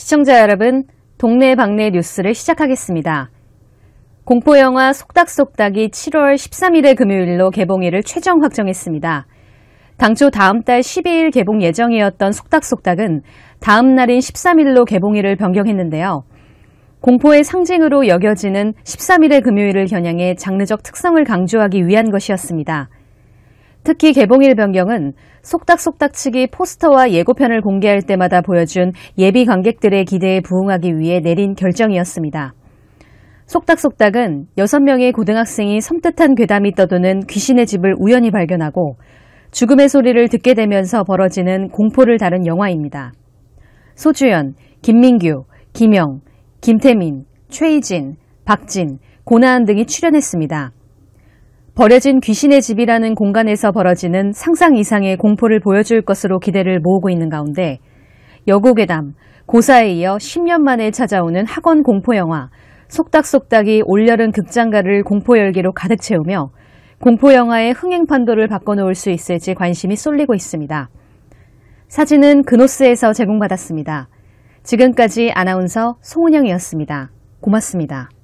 시청자 여러분, 동네방네 뉴스를 시작하겠습니다. 공포영화 속닥속닥이 7월 13일의 금요일로 개봉일을 최종 확정했습니다. 당초 다음 달 12일 개봉 예정이었던 속닥속닥은 다음 날인 13일로 개봉일을 변경했는데요. 공포의 상징으로 여겨지는 13일의 금요일을 겨냥해 장르적 특성을 강조하기 위한 것이었습니다. 특히 개봉일 변경은 속닥속닥 측이 포스터와 예고편을 공개할 때마다 보여준 예비 관객들의 기대에 부응하기 위해 내린 결정이었습니다. 속닥속닥은 6명의 고등학생이 섬뜩한 괴담이 떠도는 귀신의 집을 우연히 발견하고 죽음의 소리를 듣게 되면서 벌어지는 공포를 다룬 영화입니다. 소주연, 김민규, 김영, 김태민, 최희진, 박진, 고나은 등이 출연했습니다. 버려진 귀신의 집이라는 공간에서 벌어지는 상상 이상의 공포를 보여줄 것으로 기대를 모으고 있는 가운데 여고괴담, 고사에 이어 10년 만에 찾아오는 학원 공포영화 속닥속닥이 올여름 극장가를 공포열기로 가득 채우며 공포영화의 흥행 판도를 바꿔놓을 수 있을지 관심이 쏠리고 있습니다. 사진은 그노스에서 제공받았습니다. 지금까지 아나운서 송은영이었습니다. 고맙습니다.